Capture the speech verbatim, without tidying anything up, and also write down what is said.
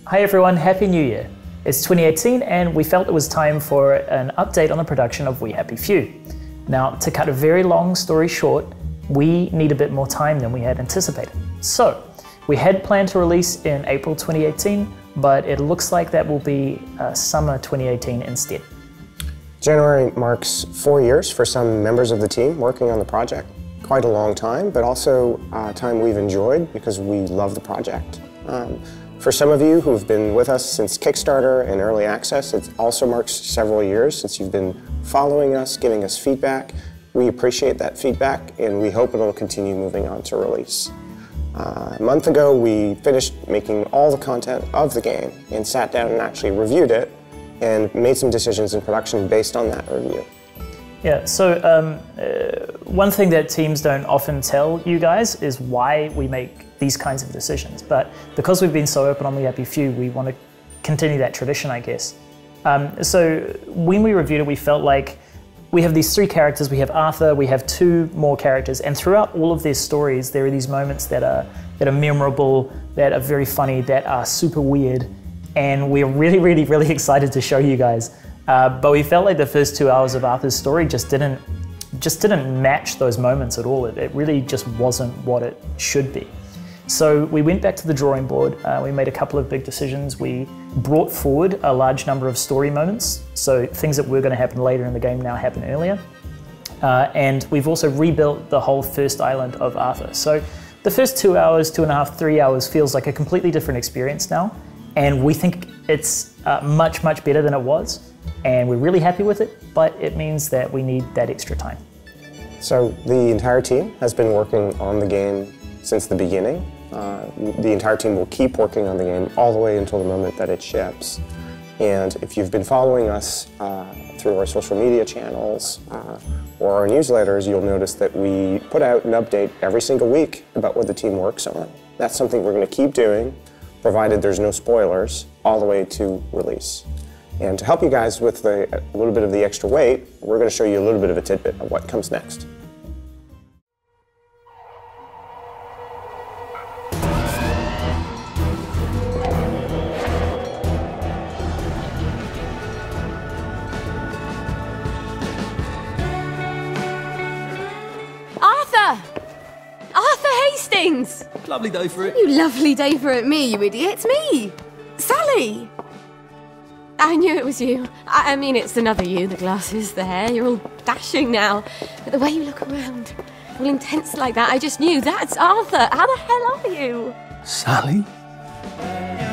Hi everyone, Happy New Year. It's twenty eighteen and we felt it was time for an update on the production of We Happy Few. Now, to cut a very long story short, we need a bit more time than we had anticipated. So, we had planned to release in April twenty eighteen, but it looks like that will be uh, summer twenty eighteen instead. January marks four years for some members of the team working on the project. Quite a long time, but also a time we've enjoyed because we love the project. Um, For some of you who've been with us since Kickstarter and Early Access, it also marks several years since you've been following us, giving us feedback. We appreciate that feedback and we hope it'll continue moving on to release. Uh, a month ago, we finished making all the content of the game and sat down and actually reviewed it and made some decisions in production based on that review. Yeah, so um, uh, one thing that teams don't often tell you guys is why we make these kinds of decisions. But because we've been so open on We Happy Few, we want to continue that tradition, I guess. Um, so when we reviewed it, we felt like we have these three characters. We have Arthur, we have two more characters, and throughout all of their stories, there are these moments that are, that are memorable, that are very funny, that are super weird, and we're really, really, really excited to show you guys. Uh, but we felt like the first two hours of Arthur's story just didn't, just didn't match those moments at all. It, it really just wasn't what it should be. So we went back to the drawing board, uh, we made a couple of big decisions. We brought forward a large number of story moments, so things that were going to happen later in the game now happen earlier. Uh, and we've also rebuilt the whole first island of Arthur. So the first two hours, two and a half, three hours feels like a completely different experience now, and we think it's uh, much, much better than it was, and we're really happy with it, but it means that we need that extra time. So the entire team has been working on the game since the beginning. Uh, the entire team will keep working on the game all the way until the moment that it ships. And if you've been following us uh, through our social media channels uh, or our newsletters, you'll notice that we put out an update every single week about what the team works on. That's something we're going to keep doing, provided there's no spoilers, all the way to release. And to help you guys with the, a little bit of the extra weight, we're going to show you a little bit of a tidbit of what comes next. Lovely day for it. You lovely day for it, me, you idiot. It's me, Sally. I knew it was you. I, I mean, it's another you, the glasses, the hair. You're all dashing now. But the way you look around, all intense like that, I just knew that's Arthur. How the hell are you? Sally?